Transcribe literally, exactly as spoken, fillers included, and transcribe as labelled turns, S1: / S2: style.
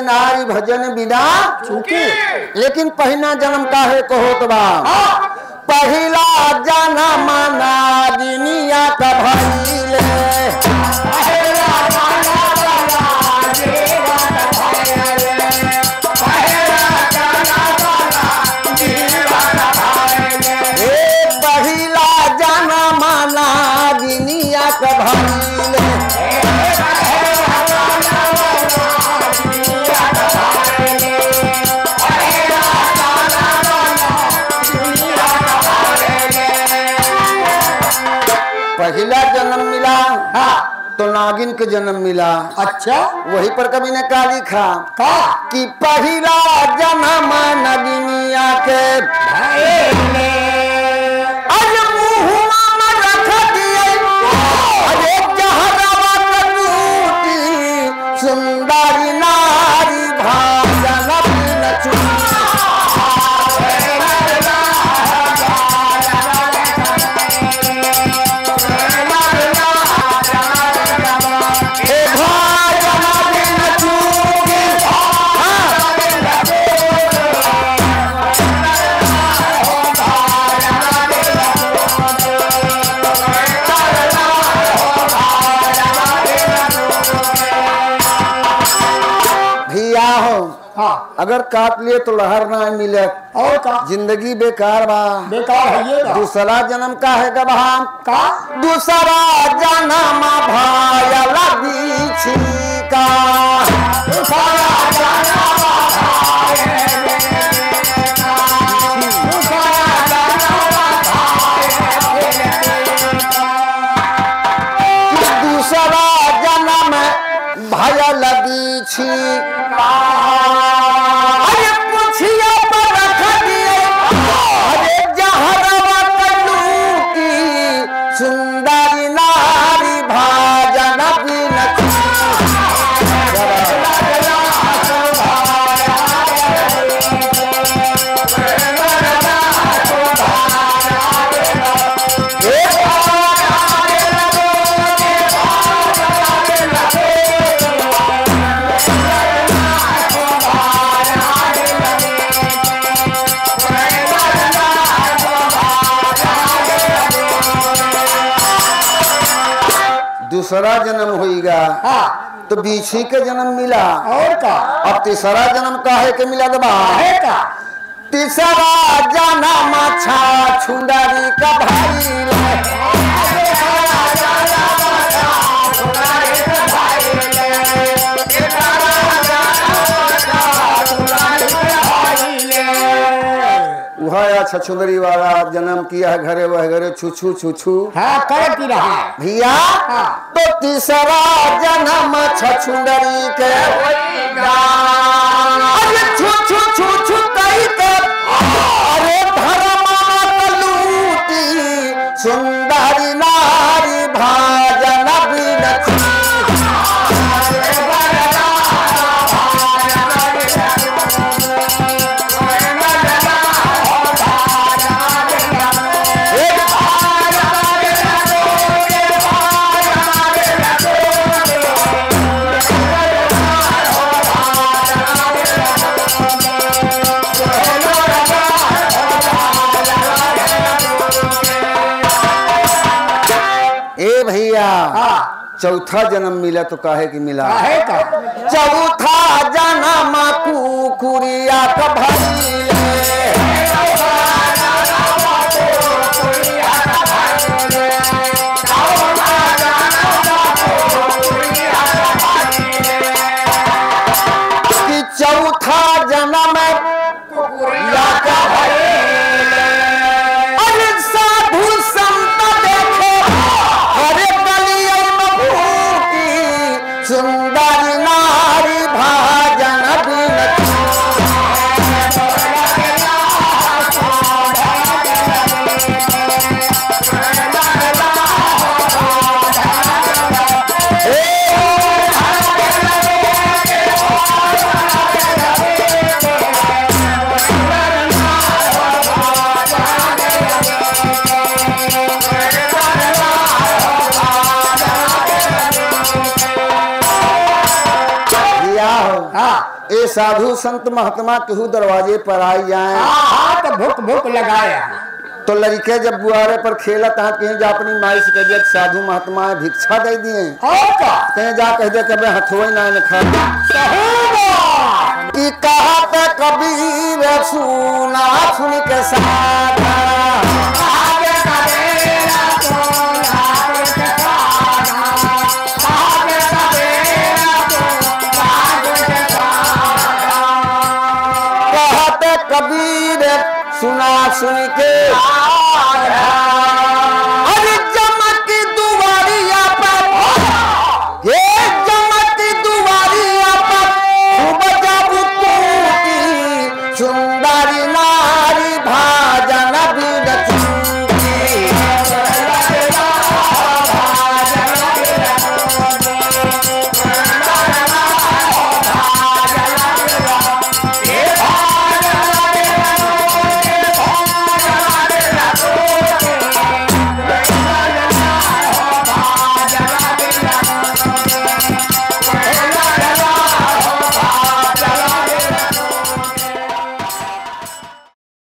S1: नारी भजन बिना
S2: चूके।
S1: लेकिन पहिना जन्म काहे को होत बा पहिला जन्म नागिनिया का भइले पहिला जन्म नागिनिया का भइले पहला जन्म मिला हाँ तो नागिन के जन्म मिला।
S2: अच्छा
S1: वही पर कवि ने का लिखा
S2: का
S1: कि पहला जन्म नगिनिया के आज मुहुआ में रख दिए अरे जहरवा कटूटी सुंदरी नारी भाजन बिन चूकी
S2: हाँ
S1: अगर काट लिए तो लहर ना मिले
S2: और का
S1: जिंदगी बेकार बा
S2: बेकार है ये ना।
S1: दूसरा जन्म का है गबहा
S2: का
S1: दूसरा जन्म भायल बीछी का दूसरा जन्म दूसरा जन्म भायल बीछी अरे पूछिए पर रख दिए अरे जहरवा कटूटी सुंदरी नारी भाजन बिन दूसरा जन्म होगा
S2: हाँ
S1: तो बीछी के जन्म मिला
S2: और का
S1: अब तीसरा जन्म काहे के मिला दबा
S2: है का
S1: तीसरा जन्म छा छुंडरी का भाई वह छछुंदरी वाला जन्म किया घरे वह घरे छुछू छुछू
S2: हाँ कर की रहा
S1: भैया तो तीसरा जन्म छछुंदरी के अरे छुछू छुछू कही के अरे धर्म लूटी सुंदरी नारी भाजन बिन ए भैया चौथा जन्म मिला तो काहे की मिला
S2: है का
S1: चौथा जन्म कुकुरिया का भइले कि चौथा जन्म कुकुरिया का भइले अरे साधु संत देखे अरे गलिया में भूखी सुंदरी नारी भाजन बिन ए साधु संत महात्मा केहू दरवाजे पर आई जाए
S2: हाँ तो भूख भूख लगाया
S1: तो लड़के जब बुआरे पर खेलत हैं कहीं जा अपनी माई से कह दिया साधु महात्मा है भिक्षा दे दिए
S2: और का
S1: कहीं जा कह दिया कभी हथुआ ना न खा
S2: सही
S1: कि कहत कबीर सुना सुन के साथ
S2: आगे करेला तो लागे के साधा आगे करेला तो लागे के साधा
S1: कहत कबीर सुना सुन के